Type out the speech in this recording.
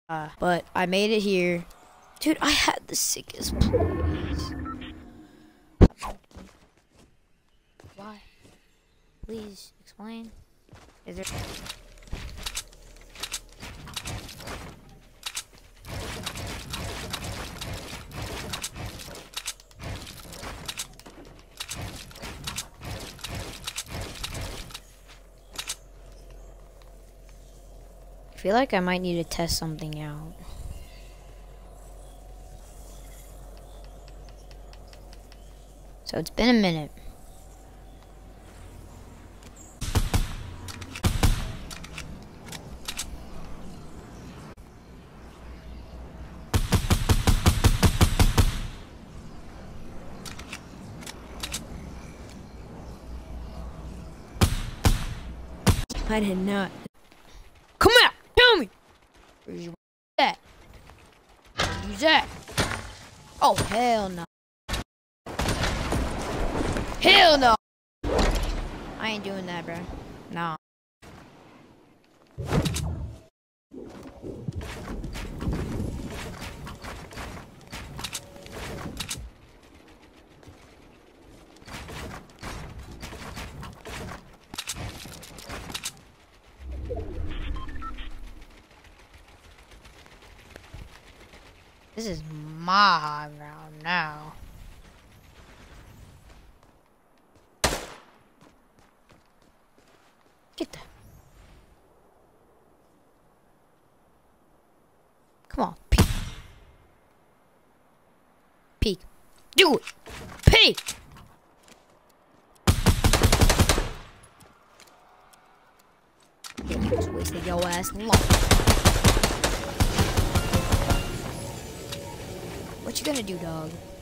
But I made it here. Dude, I had the sickest please. Why? Please explain. Is there... I feel like I might need to test something out. So it's been a minute. I did not. Come out! Tell me! Where's your at? Who's that? Oh, hell no. Hell no! I ain't doing that, bro. Nah. This is my high ground now. Get that. Come on, peek. Peek. Do it. Peek. Yeah, you just wasted your ass long. What you gonna do, dog?